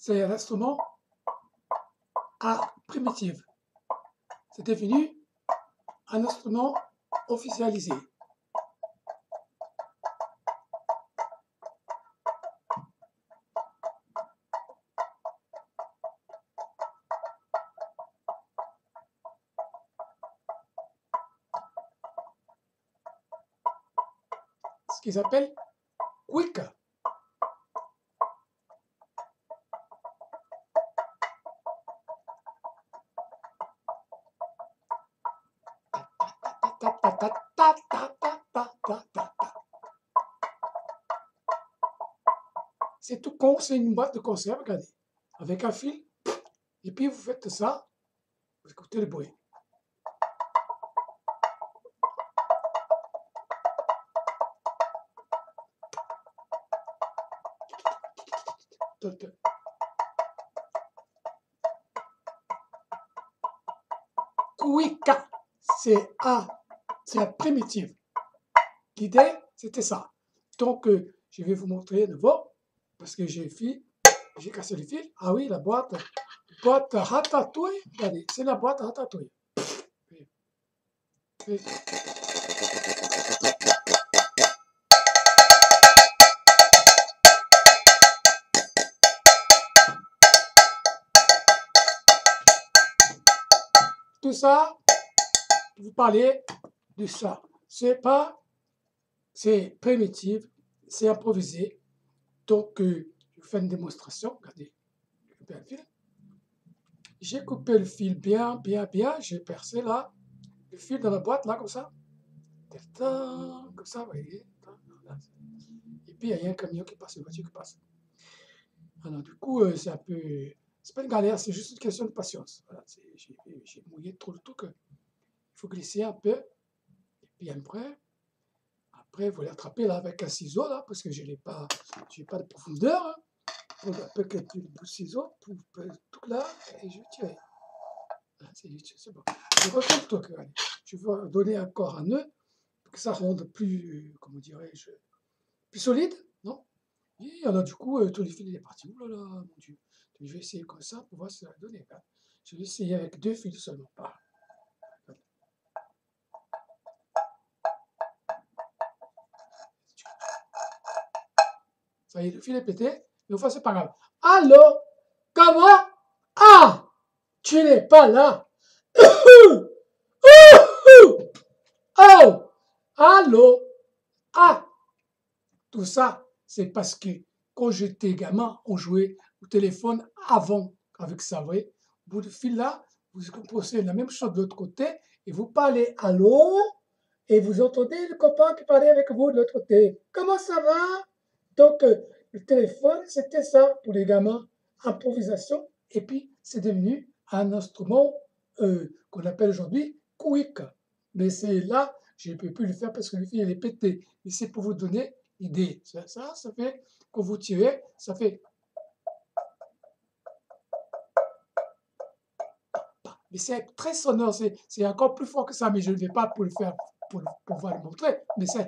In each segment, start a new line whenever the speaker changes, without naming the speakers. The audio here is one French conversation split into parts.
c'est un instrument à primitive. C'est devenu un instrument officialisé. Ce qu'ils appellent quick. C'est tout con, c'est une boîte de conserve, regardez, avec un fil, et puis vous faites ça, vous écoutez le bruit. Quick, c'est la primitive. L'idée, c'était ça. Donc, je vais vous montrer de nouveau, parce que j'ai cassé le fil. Ah oui, la boîte Ratatouille. Regardez, c'est la boîte Ratatouille. Tout ça, vous parlez de ça. C'est primitif, c'est improvisé. Donc, je vous fais une démonstration. Regardez, j'ai coupé le fil. J'ai coupé le fil bien. J'ai percé là, le fil dans la boîte, là, comme ça. Comme ça, vous voyez. Et puis, il y a un camion qui passe, une voiture qui passe. Alors, du coup, c'est un peu... C'est pas une galère, c'est juste une question de patience. Voilà, j'ai mouillé trop le truc. Il faut glisser un peu. Et puis après, vous l'attrapez là avec un ciseau, là, parce que je n'ai pas de profondeur. Hein. Un peu que le bout de ciseau, tout là, et je vais tirer. Voilà, c'est bon. Je refais le truc. Allez. Je vais donner encore un nœud pour que ça rende plus, comment dirais-je, plus solide, non? Et alors, du coup, tout le fil est parti. Ouh là là, mon Dieu. Je vais essayer comme ça pour voir ce que ça va donner. Hein. Je vais essayer avec 2 fils seulement. Pas. Ça y est, le fil est pété, mais enfin, c'est pas grave. Allô? Comment? Ah! Tu n'es pas là? Oh! Allô? Ah! Tout ça, c'est parce que quand j'étais gamin, on jouait au téléphone avant avec ça, vous voyez? Au bout de fil là, vous composez la même chose de l'autre côté et vous parlez allô et vous entendez le copain qui parlait avec vous de l'autre côté. Comment ça va? Donc, le téléphone, c'était ça pour les gamins, improvisation, et puis c'est devenu un instrument qu'on appelle aujourd'hui quick. Mais c'est là, je ne peux plus le faire parce que le fil est pété. Mais c'est pour vous donner l'idée. Ça fait, quand vous tirez, ça fait. Mais c'est très sonore, c'est encore plus fort que ça, mais je ne vais pas pour le faire, pour pouvoir le montrer, mais c'est.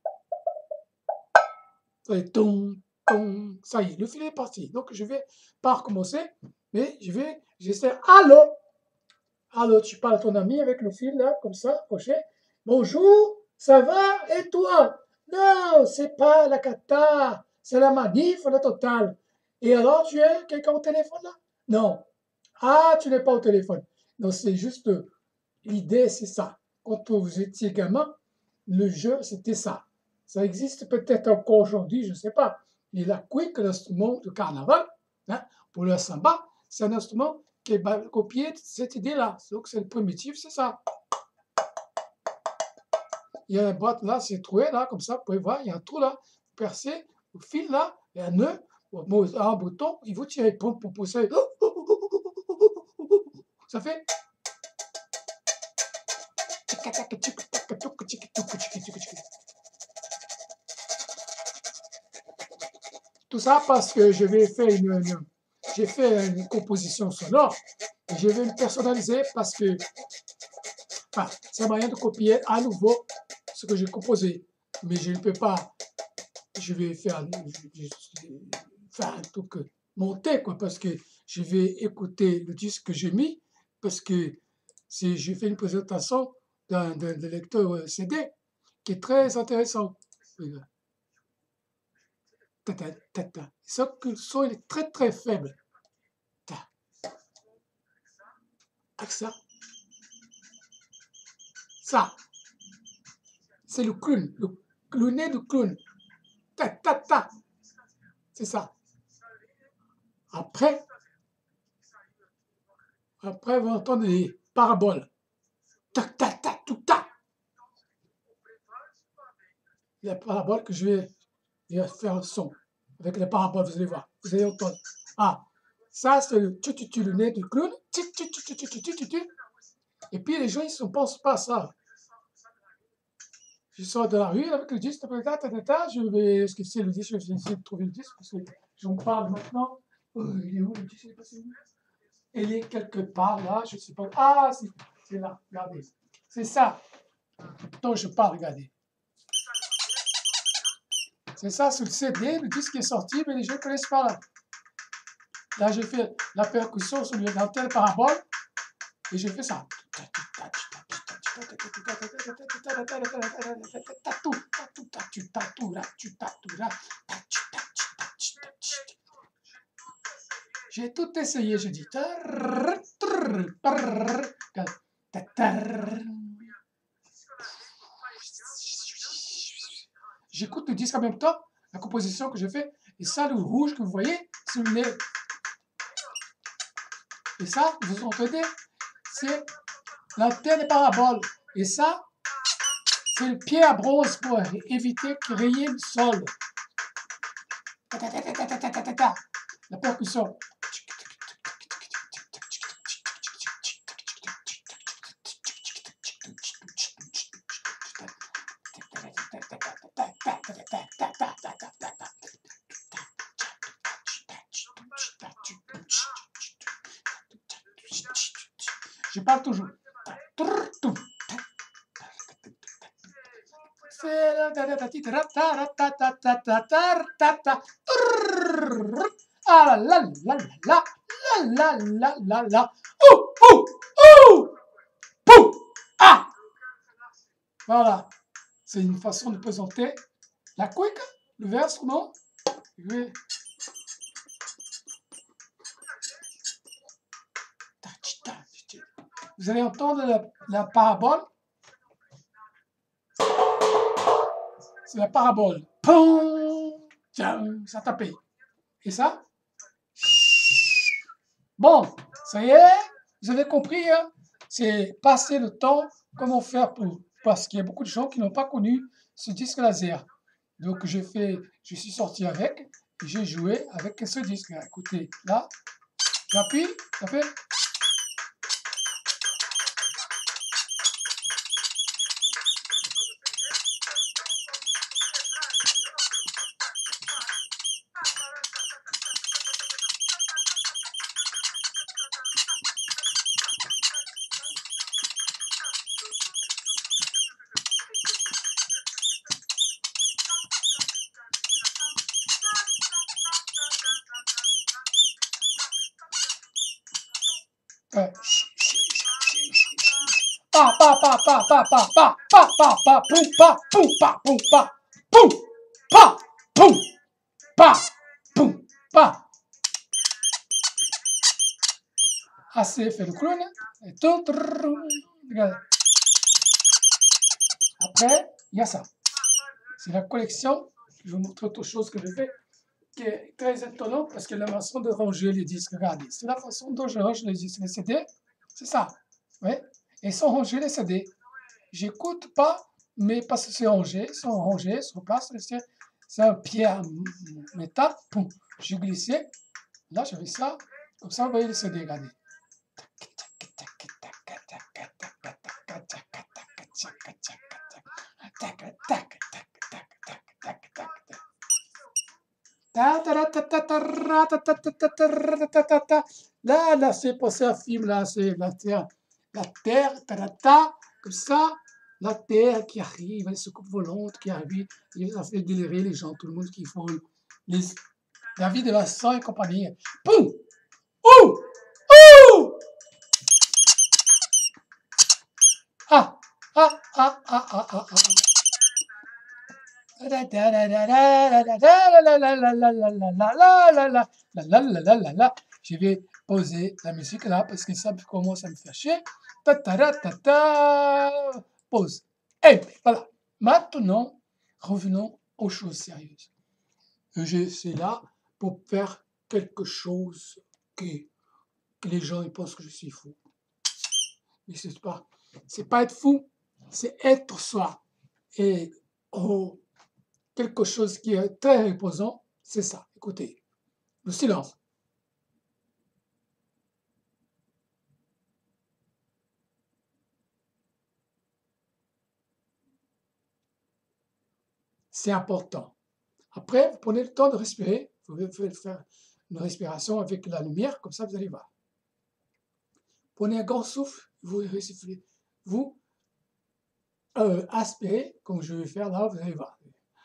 Ça fait ton, ça y est, le fil est parti. Donc je vais pas recommencer, mais j'essaie. Allô? Allô, tu parles à ton ami avec le fil là, comme ça, accroché. Bonjour, ça va? Et toi? Non, c'est pas la cata, c'est la manif, la totale. Et alors, tu es quelqu'un au téléphone là? Non. Ah, tu n'es pas au téléphone. Non, c'est juste, l'idée, c'est ça. Quand vous étiez gamin, le jeu, c'était ça. Ça existe peut-être encore aujourd'hui, je ne sais pas. Et la quick, l'instrument de carnaval, hein, pour le samba, c'est un instrument qui est copié de cette idée-là. Donc, c'est le primitif, c'est ça. Il y a une boîte là, c'est troué là, comme ça, vous pouvez voir, il y a un trou là, vous percez, vous fil là, il y a un nœud, un bouton, et vous tirez, pour pousser. Ça fait. Tout ça parce que j'ai fait une composition sonore et je vais le personnaliser parce que c'est un moyen de copier à nouveau ce que j'ai composé. Mais je ne peux pas, je vais faire un truc monter, quoi, parce que je vais écouter le disque que j'ai mis, parce que j'ai fait une présentation d'un lecteur CD qui est très intéressant. Ta, ta, ta, ta. Sauf que le son il est très très faible. Ta. Avec ça, ça, c'est le clown, le nez du clown. Ta, ta, ta. C'est ça. Après, après, vous entendez les paraboles. Ta, ta, ta, tout, ta. Les paraboles que je vais faire un son. Avec les paraboles, vous allez voir. Vous allez entendre. Ah, ça, c'est le tu, le nez du clown. Tu. Et puis, les gens, ils ne pensent pas à ça. Je sors de la rue avec le disque, je vais, est-ce que c'est le disque, je vais essayer de trouver le disque, parce que j'en parle maintenant. Il est où le disque? Il est passé où? Il est quelque part là, je ne sais pas. Ah, c'est là, regardez. C'est ça dont je parle, regardez. C'est ça sur le CD, le disque est sorti, mais les gens ne connaissent pas là. Là, j'ai fait la percussion sur l'antenne parabole, et j'ai fait ça. J'ai tout essayé, j'ai dit. J'écoute le disque en même temps, la composition que je fais, et ça, le rouge que vous voyez, c'est le nez. Et ça, vous entendez, c'est l'antenne parabole. Et ça, c'est le pied à bronze pour éviter qu'il raye le sol. La percussion. Je parle toujours. Ah la la la la la la la la. Pou. Ah. Voilà. C'est une façon de présenter la quick, le verse, non? Oui. Vous allez entendre la parabole. C'est la parabole. Ça tape. Et ça? Bon, ça y est, vous avez compris, hein? C'est passer le temps, comment faire pour... Parce qu'il y a beaucoup de gens qui n'ont pas connu ce disque laser. Donc je suis sorti avec, et j'ai joué avec ce disque. Écoutez, là, j'appuie, ça fait... Assez fait le clown. Et tout. Après, il y a ça. C'est la collection. Je vais vous montrer autre chose que je fais, qui est très étonnant parce que la façon de ranger les disques, regardez, c'est la façon dont je range les disques, les CD, c'est ça. Oui. Et sans ranger les CD. J'écoute pas, mais parce que c'est rangé, sont rangés sur place, c'est un pied à métal, poum, j'ai glissé, là j'avais ça, comme ça vous voyez les CD, regardez. Là, c'est passé un film, là, c'est la Terre, comme ça, la Terre qui arrive, les soucoupes volantes qui arrivent, ça fait délirer les gens, tout le monde qui font les David de la Sang et compagnie. Poum! Ouh! Ouh! Ah! Ah! Ah! Ah! Ah! Ah! Ah! Je vais poser la musique là parce que ça commence à me faire chier. Pause. Et voilà. Maintenant, revenons aux choses sérieuses. Je suis là pour faire quelque chose que les gens ils pensent que je suis fou. Mais c'est pas être fou, c'est être soi. Et oh, quelque chose qui est très reposant, c'est ça. Écoutez, le silence. C'est important. Après, vous prenez le temps de respirer. Vous pouvez faire une respiration avec la lumière, comme ça vous allez voir. Prenez un grand souffle, vous respirez. Vous aspirez, comme je vais faire là, vous allez voir.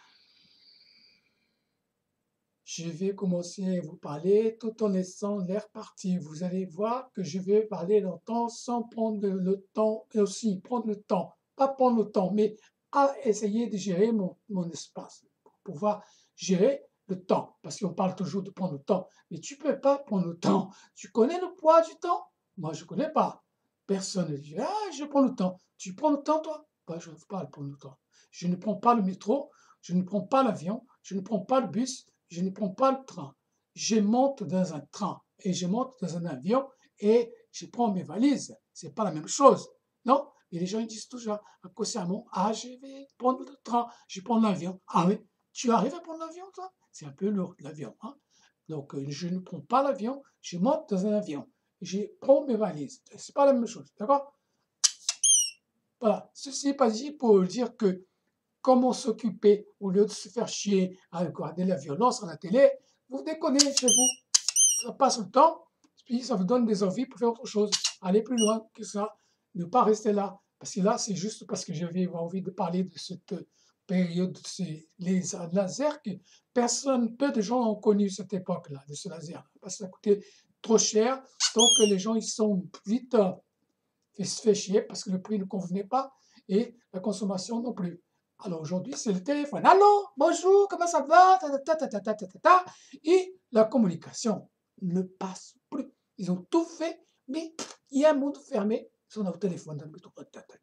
Je vais commencer à vous parler tout en laissant l'air partir. Vous allez voir que je vais parler longtemps sans prendre le temps, et aussi prendre le temps, pas prendre le temps, mais à essayer de gérer mon espace pour pouvoir gérer le temps. Parce qu'on parle toujours de prendre le temps, mais tu ne peux pas prendre le temps. Tu connais le poids du temps? Moi, je ne connais pas. Personne ne dit, ah, je prends le temps. Tu prends le temps, toi? Moi, je ne veux pas prendre le temps. Je ne prends pas le métro, je ne prends pas l'avion, je ne prends pas le bus, je ne prends pas le train. Je monte dans un train et je monte dans un avion et je prends mes valises. C'est pas la même chose. Non? Et les gens ils disent toujours inconsciemment, ah, je vais prendre le train, je prends l'avion. Ah oui, tu arrives à prendre l'avion, toi? C'est un peu lourd, l'avion. Hein? Donc, je ne prends pas l'avion, je monte dans un avion. Je prends mes valises. C'est pas la même chose. D'accord? Voilà. Ceci n'est pas dit pour dire que comment s'occuper au lieu de se faire chier à regarder la violence à la télé, vous déconnez chez vous. Ça passe le temps, puis ça vous donne des envies pour faire autre chose. Aller plus loin que ça, ne pas rester là. Parce que là, c'est juste parce que j'avais envie de parler de cette période, les lasers que peu de gens ont connu cette époque-là, de ce laser. Parce que ça coûtait trop cher, donc les gens ils sont vite fait chier parce que le prix ne convenait pas et la consommation non plus. Alors aujourd'hui, c'est le téléphone. Allô, bonjour, comment ça va? Et la communication ne passe plus. Ils ont tout fait, mais il y a un monde fermé. Ils sont au téléphone dans le métro.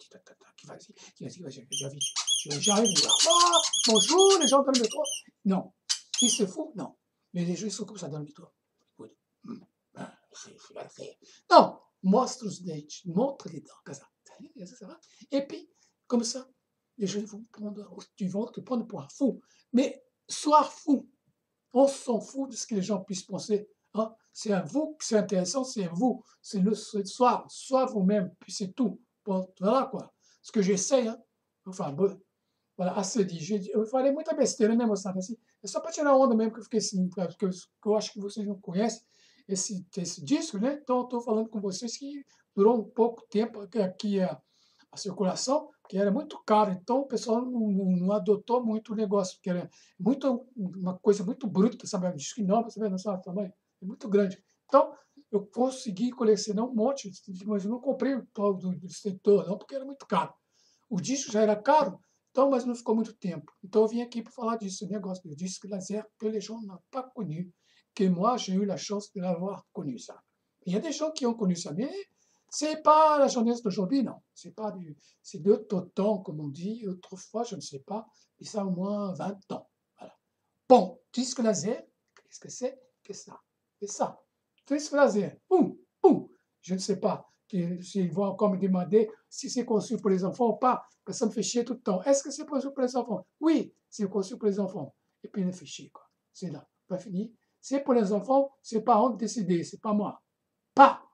J'arrive, bonjour, les gens dans le métro. Non. Ils se foutent? Non. Mais les gens, ils sont comme ça dans le métro. Non, montre les dents, comme ça. Et puis, comme ça, les gens vont te prendre pour un fou. Mais sois fou. On s'en fout de ce que les gens puissent penser. Hein? C'est à vous que c'est intéressant, c'est à vous. C'est le soir, soit vous-même, puis c'est tout. Bon, voilà quoi. Ce que j'essaie, hein. Enfin, bon, voilà, assez dit. Eu falei muita besteira, né, moçada? Assim, é só para tirar onda mesmo, que eu fiquei assim, porque eu acho que vocês não conhecem esse disco, né? Então, eu estou falando com vocês que durou um pouco tempo aqui a circulação, que era muito caro, então o pessoal não adotou muito o negócio, porque era uma coisa muito bruta, sabe? Um disco enorme, você vê no seu tamanho, é muito grande. Então, eu consegui colecionar um monte, mas eu não comprei todo do setor, não, porque era muito caro. O disco já era caro, então, mas não ficou muito tempo. Então, eu vim aqui pour falar de ce negócio de disque laser que les gens n'ont pas connu, que moi, j'ai eu la chance de l'avoir connu, ça. Il y a des gens qui ont connu ça, mais c'est pas la jeunesse d'aujourd'hui, non. C'est d'autres temps, comme on dit, autrefois, je ne sais pas, mais ça a au moins 20 ans. Voilà. Bon, disque laser, qu'est-ce que c'est que ça? C'est ça. Disque laser, boum, boum, je ne sais pas s'ils vont encore me demander si c'est conçu pour les enfants ou pas, parce que ça me fait chier tout le temps. Est-ce que c'est conçu pour les enfants? Oui, c'est conçu pour les enfants. Et puis il me fait chier, quoi. C'est là, pas fini. C'est pour les enfants, c'est pas parents de décider, c'est pas moi. Pas